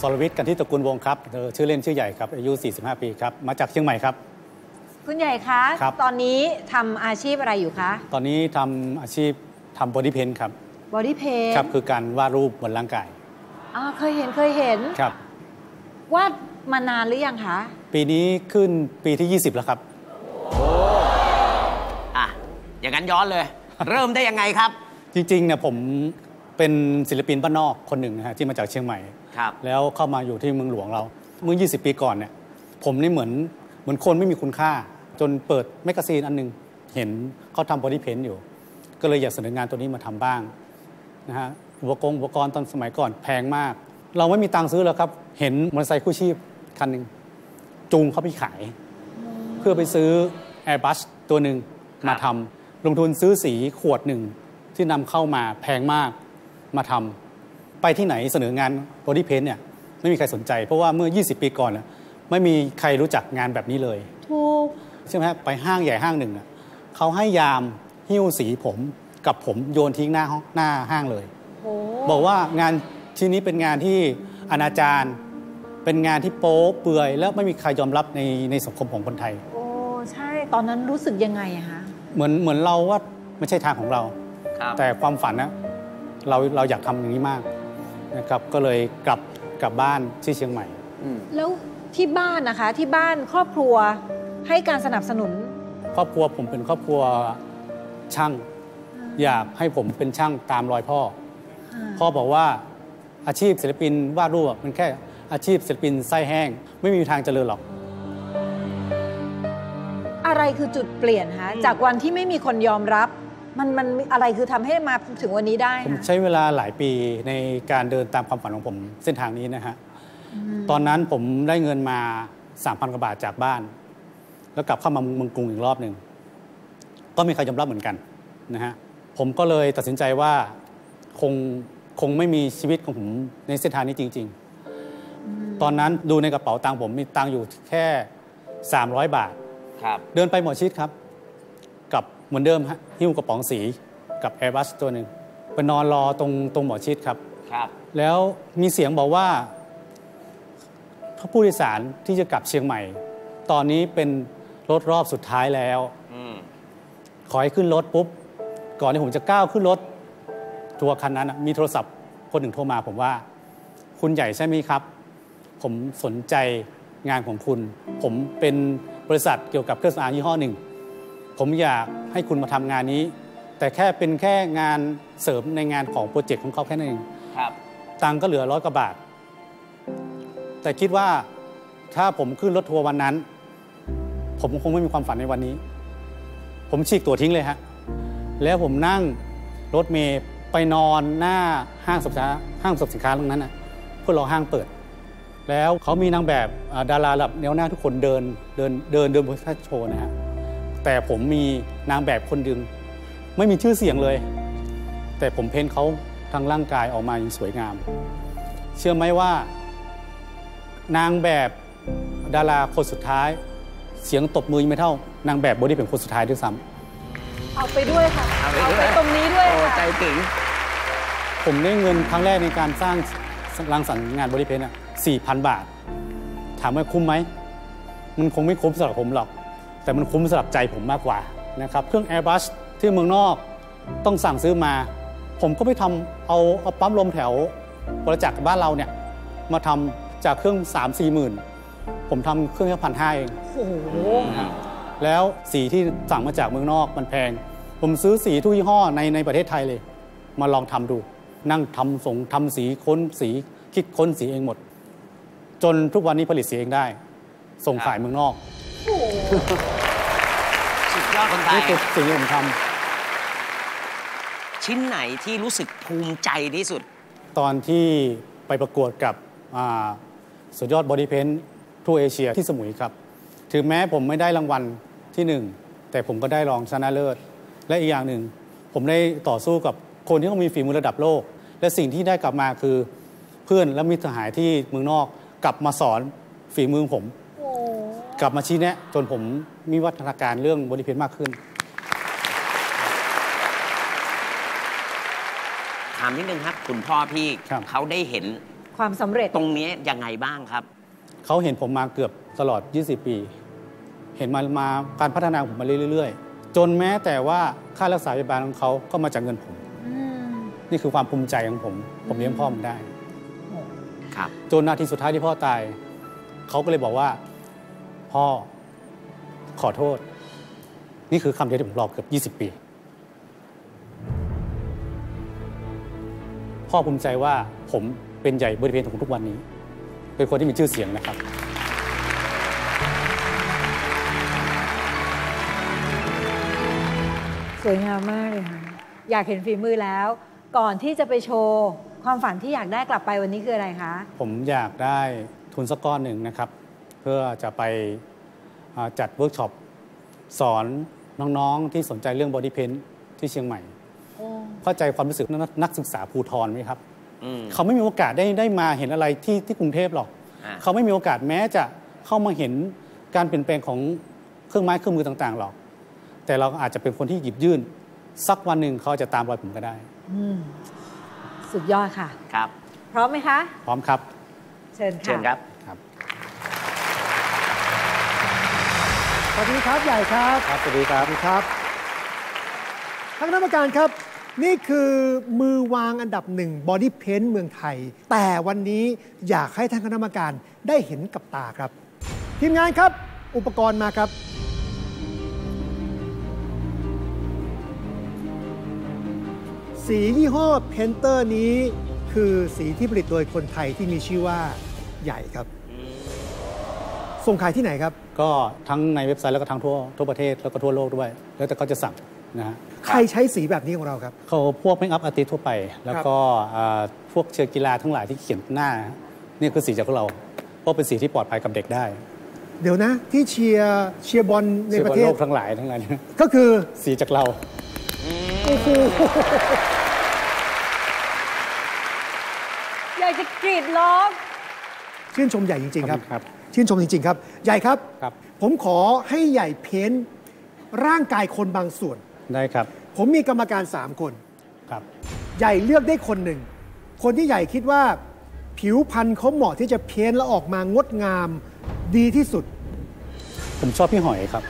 สรวิทย์กันที่ตระกูลวงครับชื่อเล่นชื่อใหญ่ครับอายุ45 ปีครับมาจากเชียงใหม่ครับคุณใหญ่คะตอนนี้ทำอาชีพอะไรอยู่คะตอนนี้ทำอาชีพทำบอดี้เพนท์ครับบอดี้เพนท์ครับคือการวาดรูปบนร่างกายเคยเห็นครับวาดมานานหรือยังคะปีนี้ขึ้นปีที่20แล้วครับโอ้อย่างนั้นย้อนเลยเริ่มได้ยังไงครับจริงๆเนี่ยผมเป็นศิลปินบ้านนอกคนหนึ่งนะฮะที่มาจากเชียงใหม่แล้วเข้ามาอยู่ที่เมืองหลวงเราเมื่อ20 ปีก่อนเนี่ยผมนี่เหมือนคนไม่มีคุณค่าจนเปิดแมกกาซีนอันนึงเห็นเขาทำบอดี้เพนท์อยู่ก็เลยอยากเสนองานตัวนี้มาทำบ้างนะฮะอุปกรณ์ตอนสมัยก่อนแพงมากเราไม่มีตังค์ซื้อแล้วครับเห็นมอเตอร์ไซค์คู่ชีพคันหนึ่งจูงเขาไปขายเพื่อไปซื้อ Airbrush ตัวหนึ่งมาทำลงทุนซื้อสีขวดหนึ่งที่นำเข้ามาแพงมากมาทำไปที่ไหนเสนองานบอดี้เพนท์เนี่ยไม่มีใครสนใจเพราะว่าเมื่อ20 ปีก่อนไม่มีใครรู้จักงานแบบนี้เลยถูกใช่ไหมไปห้างใหญ่ห้างหนึ่งเขาให้ยามหิ้วสีผมกับผมโยนทิ้งหน้าห้างเลยบอกว่างานชิ้นนี้เป็นงานที่อนาจารเป็นงานที่โป๊เปื่อยแล้วไม่มีใครยอมรับในสังคมของคนไทยโอ้ใช่ตอนนั้นรู้สึกยังไงอะคะเหมือนเราว่าไม่ใช่ทางของเราแต่ความฝันนะเราอยากทำอย่างนี้มากนะครับก็เลยกลับบ้านที่เชียงใหม่แล้วที่บ้านนะคะที่บ้านครอบครัวให้การสนับสนุนครอบครัวผมเป็นครอบครัวช่างอยากให้ผมเป็นช่างตามรอยพ่อบอกว่าอาชีพศิลปินวาดรูปมันแค่อาชีพศิลปินไส้แห้งไม่มีทางเจริญหรอกอะไรคือจุดเปลี่ยนคะจากวันที่ไม่มีคนยอมรับมันอะไรคือทำให้มาถึงวันนี้ได้ผมใช้เวลาหลายปีในการเดินตามความฝันของผมเส้นทางนี้นะฮะตอนนั้นผมได้เงินมา 3,000 กว่าบาทจากบ้านแล้วกลับเข้ามาเมืองกรุงอีกรอบหนึ่งก็มีใครยอมรับเหมือนกันนะฮะผมก็เลยตัดสินใจว่าคงไม่มีชีวิตของผมในเส้นทางนี้จริงๆตอนนั้นดูในกระเป๋าตังค์ผมมีตังค์อยู่แค่300 บาทเดินไปหมอชิดครับกับเหมือนเดิมฮะหิ้วกระป๋องสีกับ Airbrush ตัวหนึ่งไปนอนรอตรงหมอชิดครับแล้วมีเสียงบอกว่าผู้โดยสารที่จะกลับเชียงใหม่ตอนนี้เป็นรถรอบสุดท้ายแล้วขอให้ขึ้นรถปุ๊บก่อนที่ผมจะก้าวขึ้นรถทัวร์คันนั้นมีโทรศัพท์คนหนึ่งโทรมาผมว่าคุณใหญ่ใช่ไหมครับผมสนใจงานของคุณผมเป็นบริษัทเกี่ยวกับเครื่องสำอางยี่ห้อหนึ่งผมอยากให้คุณมาทำงานนี้แต่เป็นแค่งานเสริมในงานของโปรเจกต์ของเขาแค่นั้นเองตังค์ก็เหลือ100 กว่าบาทแต่คิดว่าถ้าผมขึ้นรถทัวร์วันนั้นผมคงไม่มีความฝันในวันนี้ผมฉีกตั๋วทิ้งเลยฮะแล้วผมนั่งรถเมล์ไปนอนหน้าห้างสรรพสินค้าตรงนั้นนะเพื่อรอห้างเปิดแล้วเขามีนางแบบดาราระดับแนวหน้าทุกคนเดินบนโชว์นะฮะแต่ผมมีนางแบบคนดึงไม่มีชื่อเสียงเลยแต่ผมเพ้นเขาทางร่างกายออกมาอย่างสวยงามเชื่อไหมว่านางแบบดาราคนสุดท้ายเสียงตบมือไม่เท่านางแบบบอดี้เป็นคนสุดท้ายด้วยซ้ำเอาไปด้วยค่ะเอาไปตรงนี้ด้วยค่ะใจถึงผมได้เงินครั้งแรกในการสร้างรังสรรค์งานบอดี้เพนท์4,000 บาทถามว่าคุ้มไหมมันคงไม่คุ้มสำหรับผมหรอกแต่มันคุ้มสำหรับใจผมมากกว่านะครับเครื่อง Airbrush ที่เมืองนอกต้องสั่งซื้อมาผมก็ไปทำเอาปั๊มลมแถวบริจาคบ้านเราเนี่ยมาทำจากเครื่อง 3-4 หมื่นผมทำเครื่องแค่1,500เองโอ้โหแล้วสีที่สั่งมาจากเมืองนอกมันแพงผมซื้อสีทุกยี่ห้อในประเทศไทยเลยมาลองทำดูนั่งทำสีค้นสีคิดค้นสีเองหมดจนทุกวันนี้ผลิตสีเองได้ส่งขายเมืองนอกสุดยอดคนไทยนี่คือสิ่งที่ผมทำชิ้นไหนที่รู้สึกภูมิใจที่สุดตอนที่ไปประกวดกับสุดยอดบอดี้เพนท์ทั่วเอเชียที่สมุยครับถึงแม้ผมไม่ได้รางวัลที่1แต่ผมก็ได้รองชนะเลิศและอีกอย่างหนึ่งผมได้ต่อสู้กับคนที่เขามีฝีมือระดับโลกและสิ่งที่ได้กลับมาคือเพื่อนและมิตรสหายที่เมืองนอกกลับมาสอนฝีมือผมกลับมาชี้แนะจนผมมีวัฒนาการเรื่องบอดี้เพนท์มากขึ้นถามนิดนึงครับคุณพ่อพี่เขาได้เห็นความสำเร็จตรงนี้ยังไงบ้างครับเขาเห็นผมมาเกือบตลอด 20 ปี เห็นมาการพัฒนาผมมาเรื่อยๆ จนแม้แต่ว่าค่ารักษาพยาบาลของเขาก็มาจากเงินผม นี่คือความภูมิใจของผมเลี้ยงพ่อผมได้ครับจนนาทีสุดท้ายที่พ่อตาย เขาก็เลยบอกว่าพ่อขอโทษ นี่คือคำเดียวที่ผมรอเกือบ20 ปี พ่อภูมิใจว่าผมเป็นใหญ่บริเวณของทุกวันนี้ เป็นคนที่มีชื่อเสียงนะครับสวยงามมากเลยค่ะอยากเห็นฝีมือแล้ว ก่อนที่จะไปโชว์ความฝันที่อยากได้กลับไปวันนี้คืออะไรคะผมอยากได้ทุนสักก้อนหนึ่งนะครับ เพื่อจะไปจัดเวิร์กช็อปสอนน้องๆที่สนใจเรื่องบอดี้เพนท์ที่เชียงใหม่เข้าใจความรู้สึกนักศึกษาภูธรไหมครับเขาไม่มีโอกาสได้มาเห็นอะไรที่กรุงเทพหรอกเขาไม่มีโอกาสแม้จะเข้ามาเห็นการเปลี่ยนแปลงของเครื่องไม้เครื่องมือต่างๆหรอกแต่เราอาจจะเป็นคนที่หยิบยื่นสักวันหนึ่งเขาจะตามรอยผมก็ได้สุดยอดค่ะครับพร้อมไหมคะพร้อมครับเชิญค่ะเชิญครับสวัสดีครับใหญ่ครับสวัสดีครับท่านคณะกรรมการครับนี่คือมือวางอันดับหนึ่งบอดี้เพนท์เมืองไทยแต่วันนี้อยากให้ท่านคณะกรรมการได้เห็นกับตาครับทีมงานครับอุปกรณ์มาครับสียี่ห้อเพนเตอร์นี้คือสีที่ผลิตโดยคนไทยที่มีชื่อว่าใหญ่ครับส่งขายที่ไหนครับก็ทั้งในเว็บไซต์แล้วก็ทั้งทั่วประเทศแล้วก็ทั่วโลกด้วยแล้วแต่เขาจะสั่งนะฮะใครใช้สีแบบนี้ของเราครับเขาพวกเมคอัพอาร์ติสทั่วไปแล้วก็พวกเชียร์กีฬาทั้งหลายที่เขียนหน้านี่คือสีจากพวกเราเพราะเป็นสีที่ปลอดภัยกับเด็กได้เดี๋ยวนะที่เชียร์บอลในประเทศโลกทั้งหลายก็คือสีจากเราโอ้โหอยากจะกรีดร้องชื่นชมใหญ่จริงๆครับชื่นชมจริงๆครับใหญ่ครับผมขอให้ใหญ่เพ้นร่างกายคนบางส่วนได้ครับผมมีกรรมการ3คนครับใหญ่เลือกได้คนหนึ่งคนที่ใหญ่คิดว่าผิวพรรณเขาเหมาะที่จะเพ้นแล้วออกมางดงามดีที่สุดผมชอบพี่หอยครับ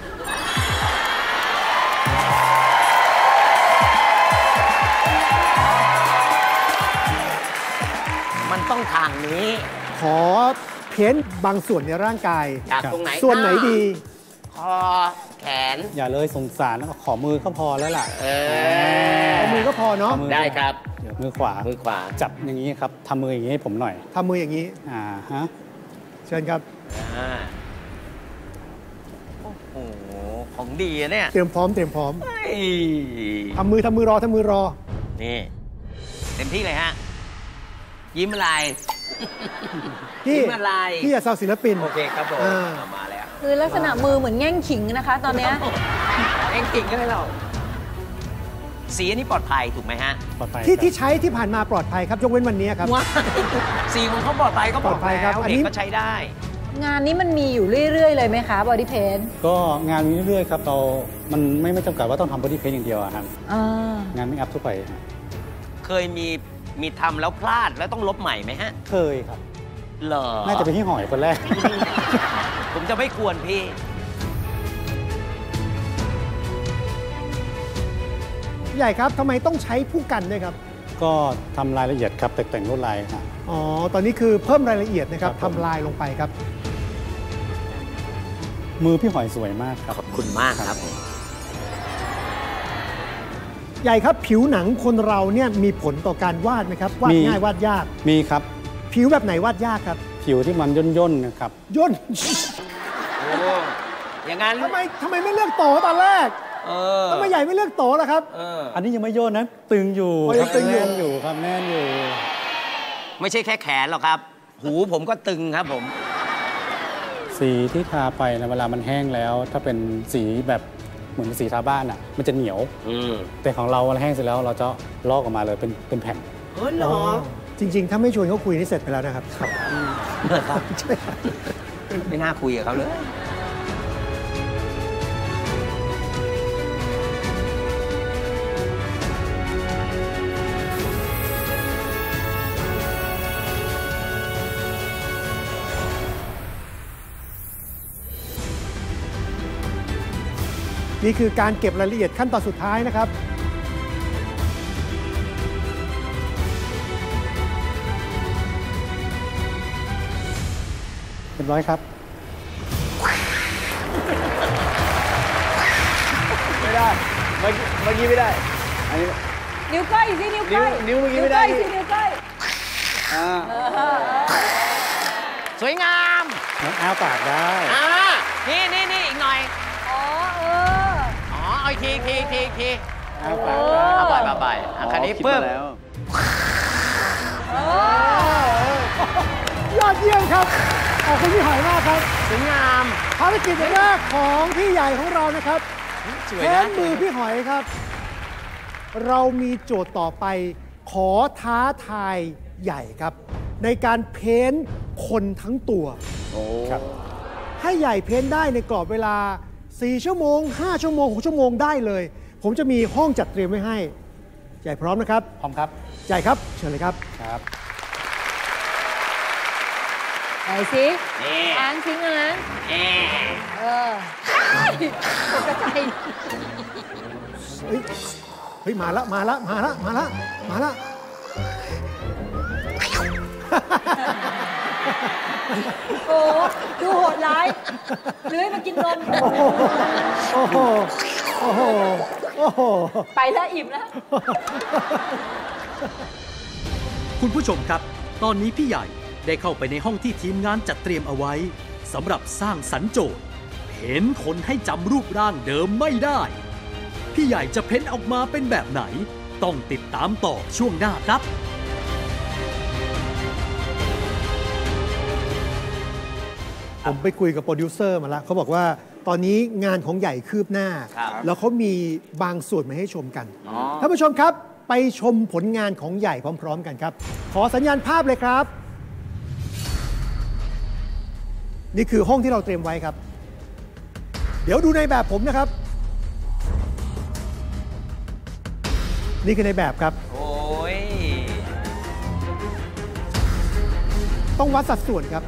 มันต้องทางนี้ขอเพ้นบางส่วนในร่างกายจากตรงไหนส่วนไหนดีคอแขนอย่าเลยสงสารขอมือก็พอแล้วล่ะเอามือก็พอเนาะได้ครับมือขวาจับอย่างนี้ครับทำมืออย่างนี้ให้ผมหน่อยทำมืออย่างนี้ฮะเชิญครับโอ้โหของดีเนี่ยเตรียมพร้อมทำมือรอนี่เต็มที่เลยฮะยิ้มอะไรยิ้มอะไรพี่อย่าเศร้าศิลปินโอเคครับผมมาแล้วคือลักษณะมือเหมือนแง่งขิงนะคะตอนนี้แง่งขิงก็ให้เราสีอันนี้ปลอดภัยถูกไหมฮะปลอดภัยที่ใช้ที่ผ่านมาปลอดภัยครับยกเว้นวันนี้ครับสีของเขาปลอดภัยก็ปลอดภัยครับเด็กก็ใช้ได้งานนี้มันมีอยู่เรื่อยๆเลยไหมคะบอดี้เพนท์ก็งานมีเรื่อยๆครับมันไม่จำกัดว่าต้องทำบอดี้เพนท์อย่างเดียวครับงานเมคอัพทั่วไปเคยมีทำแล้วพลาดแล้วต้องลบใหม่ไหมฮะเคยครับเหรอน่าจะเป็นพี่หอยคนแรกผมจะไม่กวนพี่ใหญ่ครับทำไมต้องใช้ผู้กันด้วยครับก็ทำรายละเอียดครับแต่งลวดลายครับตอนนี้คือเพิ่มรายละเอียดนะครับทำลายลงไปครับมือพี่หอยสวยมากครับขอบคุณมากครับใหญ่ครับผิวหนังคนเราเนี่ยมีผลต่อการวาดไหมครับวาดง่ายวาดยากมีครับผิวแบบไหนวาดยากครับผิวที่มันย่นนะครับย่นอย่างนั้นทำไมไม่เลือกโตตอนแรกทำไมใหญ่ไม่เลือกโตล่ะครับอันนี้ยังไม่ย่นนะตึงอยู่ตึงอยู่ครับแน่นอยู่ไม่ใช่แค่แขนหรอกครับหูผมก็ตึงครับผมสีที่ทาไปนะเวลามันแห้งแล้วถ้าเป็นสีแบบเหมือนสีทาบ้านอ่ะมันจะเหนียวแต่ของเราแห้งเสร็จแล้วเราจะลอกออกมาเลยเป็นแผ่นเหรอจริงๆถ้าไม่ชวนเขาคุยนี่เสร็จไปแล้วนะครับไม่น่าคุยกับเขาเลยนี่คือการเก็บรายละเอียดขั้นตอนสุดท้ายนะครับเรียบร้อยครับไม่ได้เมื่อกี้ไม่ได้อันนี้นิ้วก้อยสินิ้วก้อยนิ้วเมื่อกี้ไม่ได้สินิ้วก้อยสวยงามน้องอ้าปากได้นี่อีกหน่อยอ๋อเอาอีกทีอ้าปากได้เอาไปคันนี้คิดปึ๊บมาแล้วยอดเยี่ยมครับขอบคุณพี่หอยมากครับสวยงามภารกิจแรกของพี่ใหญ่ของเรานะครับสวยเพ้นะนมือพี่หอยครับ เรามีโจทย์ต่อไปขอท้าทายใหญ่ครับ ในการเพ้นคนทั้งตัวโอ้ครับให้ใหญ่เพ้นได้ในกรอบเวลา 4 ชั่วโมง 5 ชั่วโมง 6 ชั่วโมงได้เลย ผมจะมีห้องจัดเตรียมไว้ให้ ใหญ่พร้อมนะครับพร้อมครับใหญ่ครับ เชิญเลยครับครับไหนสินี่อ่านสิงานตกใจเฮ้ย มาละโอ้ดูโหดร้ายเลื้อยมากินนมโอ้โห โอ้โห โอ้โหไปแล้วอิ่มแล้วคุณผู้ชมครับ ตอนนี้พี่ใหญ่ได้เข้าไปในห้องที่ทีมงานจัดเตรียมเอาไว้สำหรับสร้างสรรค์โจทย์เพ้นคนให้จำรูปร่างเดิมไม่ได้ พี่ใหญ่จะเพ้นออกมาเป็นแบบไหน ต้องติดตามต่อช่วงหน้าครับผมไปคุยกับโปรดิวเซอร์มาแล้วเขาบอกว่าตอนนี้งานของใหญ่คืบหน้าครับแล้วเขามีบางส่วนมาให้ชมกันท่านผู้ชมครับไปชมผลงานของใหญ่พร้อมๆกันครับ ขอสัญญาณภาพเลยครับ นี่คือห้องที่เราเตรียมไว้ครับ เดี๋ยวดูในแบบผมนะครับ นี่คือในแบบครับโอ้ยต้องวัดสัดส่วนครับ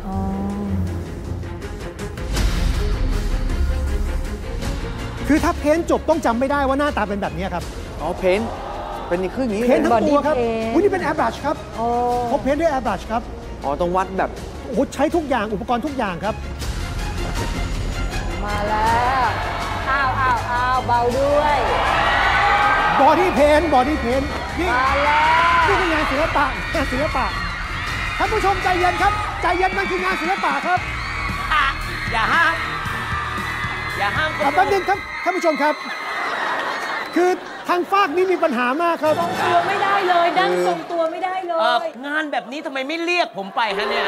คือถ้าเพ้นท์จบต้องจำไม่ได้ว่าหน้าตาเป็นแบบนี้ครับอ๋อเพ้นเป็นครึ่งอย่างนี้เพ้นท์ทั้งตัวครับ body paint อุ๊ยนี่เป็นแอร์บรัชครับเขาเพ้นท์ด้วยแอร์บรัชครับอ๋อต้องวัดแบบโอ้โหใช้ทุกอย่างอุปกรณ์ทุกอย่างครับมาแล้วอ้าวเบาด้วยบอดี้เพนนี่มาแล้วนี่คืองานศิลปะท่านผู้ชมใจเย็นครับใจเย็นมันคืองานศิลปะครับอย่าห้ามคนแป๊บนึงครับท่านผู้ชมครับ คือทางฝากนี้มีปัญหามากครับตัวไม่ได้เลยนั่งทรงตัวไม่ได้เลยงานแบบนี้ทำไมไม่เรียกผมไปฮะเนี่ย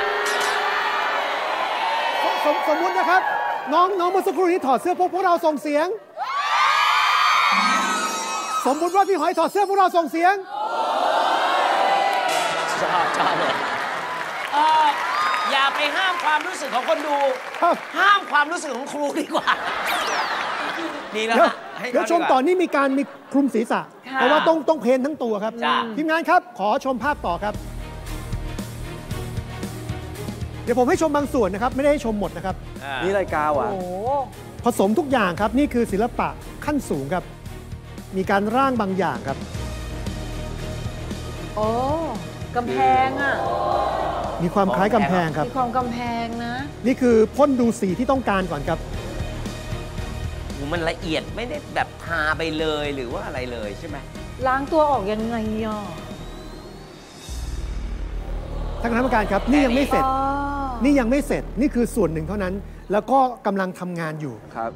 สมมุตินะครับ น้องเมื่อสักครู่นี้ถอดเสื้อพวกเราส่งเสียง สมมุติว่าพี่หอยถอดเสื้อพวกเราส่งเสียงชอบเลยอย่าไปห้ามความรู้สึกของคนดูครับห้ามความรู้สึกของครูดีกว่า ดีแล้วเดี๋ยวฮะให้เดี๋ยวชมต่อนี่มีการมีคลุมศีรษะ เพราะว่าต้องเพนทั้งตัวครับจ้ะทีมงานครับขอชมภาพต่อครับ เดี๋ยวผมให้ชมบางส่วนนะครับ ไม่ได้ให้ชมหมดนะครับนี่รายกาวอ่ะโอ้โหผสมทุกอย่างครับ นี่คือศิลปะขั้นสูงครับ มีการร่างบางอย่างครับโอ้กำแพงอ่ะมีความคล้ายกำแพงครับมีความกำแพงนะนี่คือพ่นดูสีที่ต้องการก่อนครับมันละเอียดไม่ได้แบบทาไปเลยหรือว่าอะไรเลยใช่ไหมล้างตัวออกยังไงอ่ะท่านคณะกรรมการครับ นี่ยังไม่เสร็จอ๋อนี่ยังไม่เสร็จ นี่คือส่วนหนึ่งเท่านั้น แล้วก็กำลังทำงานอยู่ครับ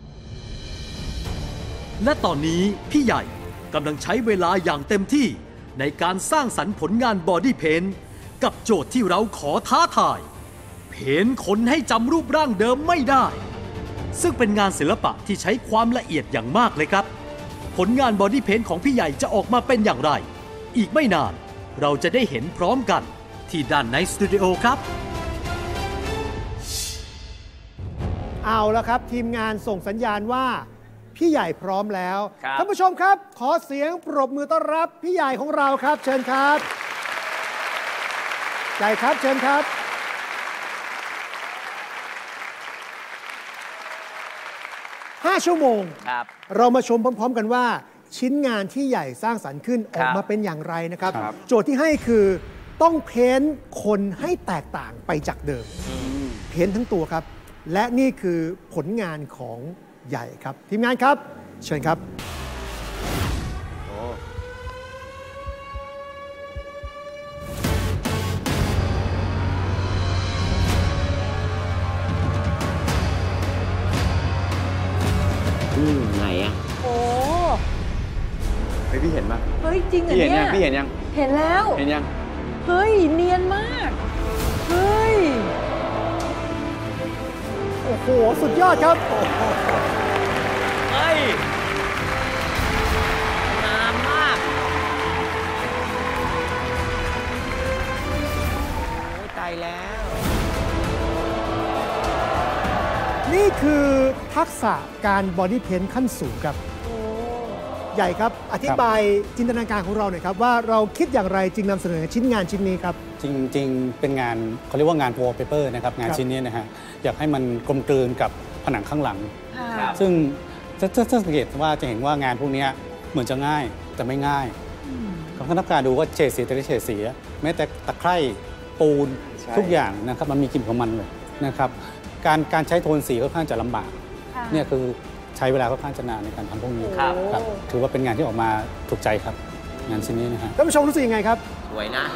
และตอนนี้พี่ใหญ่กำลังใช้เวลาอย่างเต็มที่ในการสร้างสรรค์ผลงานบอดี้เพนท์กับโจทย์ที่เราขอท้าทาย เพ้นคนให้จำรูปร่างเดิมไม่ได้ ซึ่งเป็นงานศิลปะที่ใช้ความละเอียดอย่างมากเลยครับ ผลงานบอดี้เพนท์ของพี่ใหญ่จะออกมาเป็นอย่างไร อีกไม่นานเราจะได้เห็นพร้อมกันที่ด้านในสตูดิโอครับเอาแล้วครับ ทีมงานส่งสัญญาณว่า พี่ใหญ่พร้อมแล้วครับท่านผู้ชมครับ ขอเสียงปรบมือต้อนรับพี่ใหญ่ของเราครับ เชิญครับใหญ่ครับเชิญครับเ 5 ชั่วโมงครับเรามาชมพร้อมๆกันว่าชิ้นงานที่ใหญ่สร้างสรรค์ขึ้นออกมาเป็นอย่างไรนะครับ โจทย์ที่ให้คือต้องเพ้นท์คนให้แตกต่างไปจากเดิม เพ้นท์ทั้งตัวครับ และนี่คือผลงานของใหญ่ครับ ทีมงานครับ เชิญครับไหนอ่ะโอ้เฮ้ยพี่เห็นปะเฮ้ยจริงเหรอพี่เห็นเนี่ยังยพี่เห็นยังเห็นแล้วเห็นยังเฮ้ยเนียนมาก เฮ้ยโอ้โห สุดยอดครับเฮ้ยงามมาก โอ้ยตายแล้วนี่คือทักษะการบอดี้เพนท์ขั้นสูงครับ ใหญ่ครับ อธิบายจินตนาการของเราหน่อยครับ ว่าเราคิดอย่างไรจึงนำเสนอชิ้นงานชิ้นนี้ครับจริงๆ เป็นงานเขาเรียกว่างาน wallpaper นะครับงานครับชิ้นนี้นะฮะอยากให้มันกลมกลืนกับผนังข้างหลังค่ะซึ่งจะสังเกตว่าจะเห็นว่างานพวกนี้เหมือนจะง่ายแต่ไม่ง่ายคณะกรรมการดูว่าเฉดสีแต่ละเฉดสีแม้แต่ตะไคร่ปูนใช่ทุกอย่างนะครับมันมีกลิ่นของมันเลยนะครับการใช้โทนสีค่อนข้างจะลำบากค่ะเนี่ยคือใช้เวลาค่อนข้างจะนานในการทำพวกนี้ครับครับถือว่าเป็นงานที่ออกมาถูกใจครับงานชิ้นนี้นะฮะท่านผู้ชมรู้สึกยังไงครับสวยนะ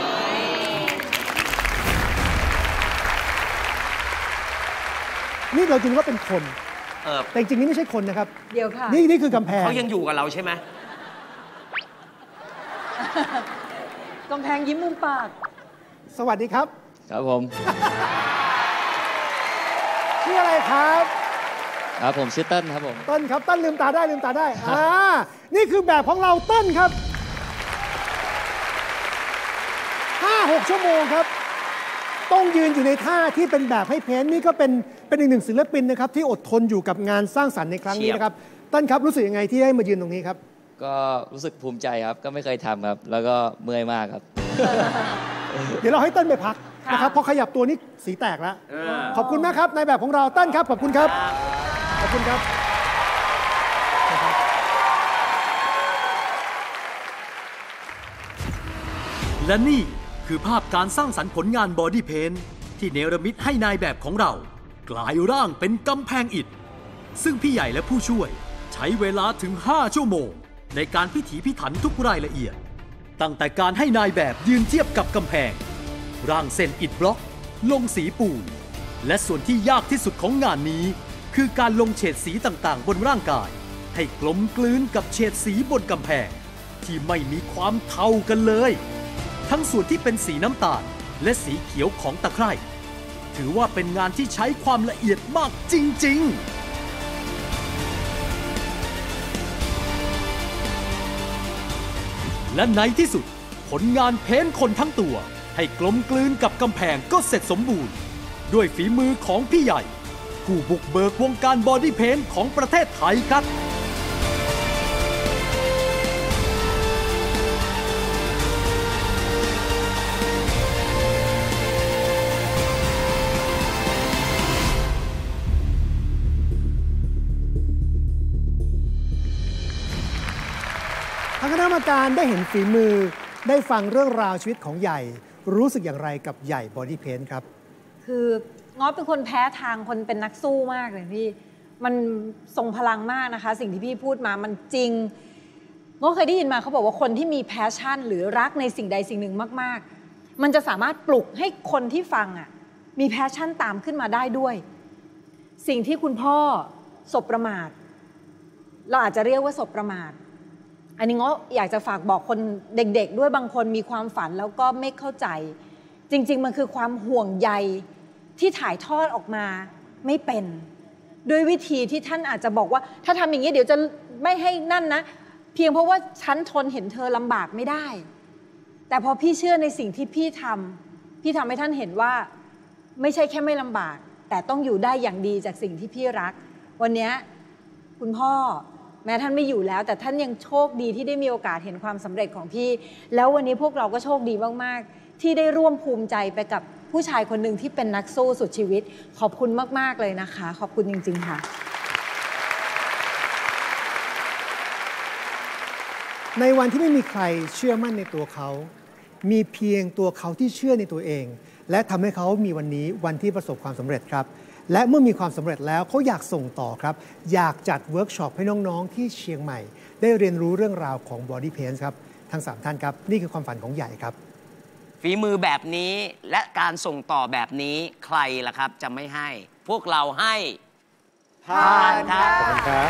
นี่เราจึงว่าเป็นคนเแต่จริงๆนี่ไม่ใช่คนนะครับเดี๋ยวค่ะนี่คือกำแพงเขายังอยู่กับเราใช่ไหมกำแพงยิ้มมุมปากสวัสดีครับครับผมชื่ออะไรครับครับผมชื่อเติ้ลครับผมเต้นครับเต้นลืมตาได้ลืมตาได้นี่คือแบบของเราเต้นครับ 5-6 ชั่วโมงครับ ต้องยืนอยู่ในท่าที่เป็นแบบให้เพ้นท์นี่ก็เป็นอีกหนึ่งศิลปินนะครับที่อดทนอยู่กับงานสร้างสรรค์ในครั้งนี้นะครับเต้นครับรู้สึกยังไงที่ได้มายืนตรงนี้ครับก็รู้สึกภูมิใจครับ ก็ไม่เคยทำครับ แล้วก็เมื่อยมากครับเดี๋ยวเราให้เต้นไปพักนะครับเพอขยับตัวนี่สีแตกแล้ว ขอบคุณมากครับในแบบของเราเต้นครับขอบคุณครับขอบคุณครับและนี่คือภาพการสร้างสรรค์ผลงานบอดี้เพนท์ที่เนรมิตให้นายแบบของเรา กลายร่างเป็นกำแพงอิฐซึ่งพี่ใหญ่และผู้ช่วยใช้เวลาถึง 5 ชั่วโมง ในการพิถีพิถันทุกรายละเอียด ตั้งแต่การให้นายแบบยืนเทียบกับกำแพง ร่างเส้นอิฐบล็อก ลงสีปูน และส่วนที่ยากที่สุดของงานนี้ คือการลงเฉดสีต่างๆ บนร่างกาย ให้กลมกลืนกับเฉดสีบนกำแพง ที่ไม่มีความเท่ากันเลย ทั้งส่วนที่เป็นสีน้ำตาลและสีเขียวของตะไคร่ถือว่าเป็นงานที่ใช้ความละเอียดมากจริงๆ และในที่สุดผลงานเพ้นท์คนทั้งตัว ให้กลมกลืนกับกำแพงก็เสร็จสมบูรณ์ ด้วยฝีมือของพี่ใหญ่ ผู้บุกเบิกวงการบอดี้เพนท์ของประเทศไทยครับทางคณะกรรมการได้เห็นฝีมือได้ฟังเรื่องราวชีวิตของใหญ่ รู้สึกอย่างไรกับใหญ่บอดี้เพนท์ครับคือง้อเป็นคนแพ้ทางคนเป็นนักสู้มากเลยพี่ มันทรงพลังมากนะคะ สิ่งที่พี่พูดมามันจริงง้อเคยได้ยินมาเขาบอกว่าคนที่มีแพชชั่น หรือรักในสิ่งใดสิ่งหนึ่งมากๆ มันจะสามารถปลุกให้คนที่ฟังอ่ะมีแพชชั่นตามขึ้นมาได้ด้วย สิ่งที่คุณพ่อสบประมาทเราอาจจะเรียกว่าสบประมาทอันนี้ง้ออยากจะฝากบอกคนเด็กๆด้วยบางคนมีความฝันแล้วก็ไม่เข้าใจ จริงๆมันคือความห่วงใยที่ถ่ายทอดออกมาไม่เป็นด้วยวิธีที่ท่านอาจจะบอกว่าถ้าทำอย่างนี้เดี๋ยวจะไม่ให้นั่นนะเพียงเพราะว่าฉันทนเห็นเธอลำบากไม่ได้ แต่พอพี่เชื่อในสิ่งที่พี่ทำให้ท่านเห็นว่าไม่ใช่แค่ไม่ลำบาก แต่ต้องอยู่ได้อย่างดีจากสิ่งที่พี่รักวันนี้คุณพ่อแม้ท่านไม่อยู่แล้วแต่ท่านยังโชคดีที่ได้มีโอกาสเห็นความสำเร็จของพี่แล้ววันนี้พวกเราก็โชคดีมากๆที่ได้ร่วมภูมิใจไปกับผู้ชายคนหนึ่งที่เป็นนักสู้สุดชีวิตขอบคุณมากๆเลยนะคะขอบคุณจริงๆค่ะในวันที่ไม่มีใครเชื่อมั่นในตัวเขา มีเพียงตัวเขาที่เชื่อในตัวเอง และทำให้เขามีวันนี้วันที่ประสบความสำเร็จครับและเมื่อมีความสำเร็จแล้วเขาอยากส่งต่อครับอยากจัดเวิร์กช็อปให้น้องๆที่เชียงใหม่ได้เรียนรู้เรื่องราวของ Body Paint ครับทั้ง3ท่านครับนี่คือความฝันของใหญ่ครับฝีมือแบบนี้และการส่งต่อแบบนี้ใครล่ะครับจะไม่ให้พวกเราให้ผ่านครับขอบคุณครับ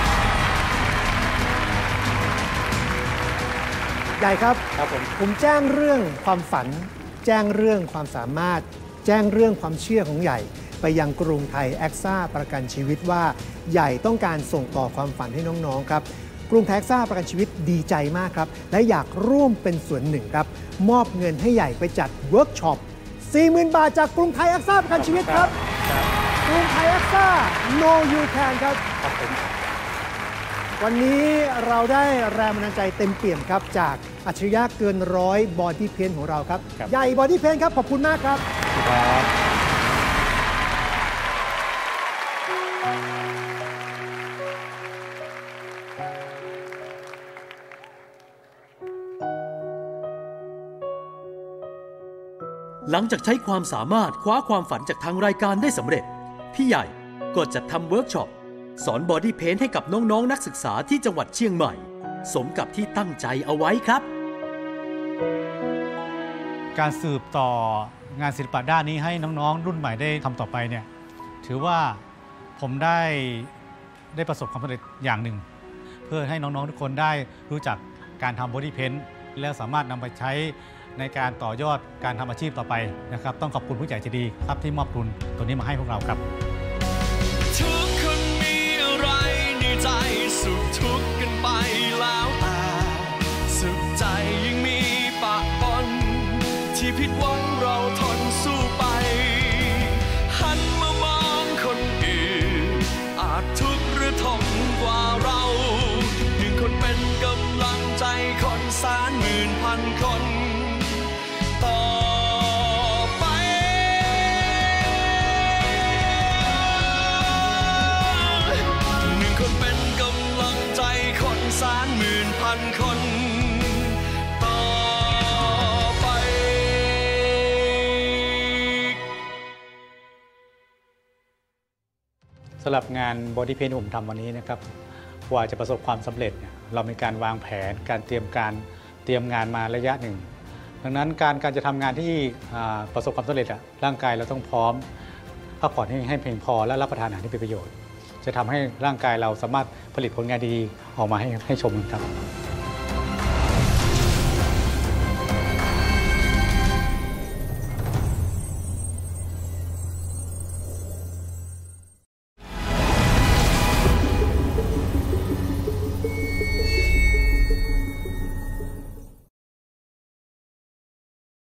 ใหญ่ครับครับผมแจ้งเรื่องความฝัน แจ้งเรื่องความสามารถ แจ้งเรื่องความเชื่อของใหญ่ไปยังกรุงไทยแอคซ่าประกันชีวิตว่าใหญ่ต้องการส่งต่อความฝันให้น้องๆครับกรุงไทยแอคซ่าประกันชีวิตดีใจมากครับและอยากร่วมเป็นส่วนหนึ่งครับมอบเงินให้ใหญ่ไปจัดเวิร์กช็อป 40,000 บาทจากกรุงไทยแอคซ่าประกันชีวิตครับกรุงไทยแอคซ่า No You Can ครับวันนี้เราได้แรงบันดาลใจเต็มเปี่ยมครับจากอัจฉริยะเกินร้อยบอดี้เพนของเราครับใหญ่บอดี้เพนครับขอบคุณมากครับหลังจากใช้ความสามารถคว้าความฝันจากทางรายการได้สำเร็จพี่ใหญ่ก็จัดทำเวิร์กช็อปสอนบอดี้เพนท์ให้กับน้องๆนักศึกษาที่จังหวัดเชียงใหม่สมกับที่ตั้งใจเอาไว้ครับการสืบต่องานศิลปะด้านนี้ให้น้องๆรุ่นใหม่ได้ทำต่อไปเนี่ยถือว่าผมได้ประสบความสำเร็จอย่างหนึ่งเพื่อให้น้องๆทุกคนได้รู้จักการทำบอดี้เพนท์และสามารถนำไปใช้ในการต่อยอดการทำอาชีพต่อไปนะครับต้องขอบคุณผู้ใหญ่ใจดีครับที่มอบทุนตัวนี้มาให้พวกเราครับทุกคนมีอะไรในใจสุขทุกข์กันไปแล้วแต่สุขใจยังมีปะปนที่ผิดหวังเราทนสู้ไปหันมามองคนอื่นอาจทุกข์หรือทนกว่าเราหนึ่งคนเป็นกำลังใจคนแสนหมื่นพันคนต่อไปหนึ่งคนเป็นกำลังใจคนแสนหมื่นพันคนต่อไปสำหรับงานบอดี้เพนท์ที่ผมทำวันนี้นะครับกว่าจะประสบความสำเร็จเนี่ยเรามีการวางแผนการเตรียมงานมาระยะหนึ่งดังนั้นการจะทำงานที่ประสบความสำเร็จร่างกายเราต้องพร้อมพักผ่อนให้เพียงพอและรับประทานอาหารที่เป็นประโยชน์จะทำให้ร่างกายเราสามารถผลิตผลงานดีๆออกมาให้ชมกันครับ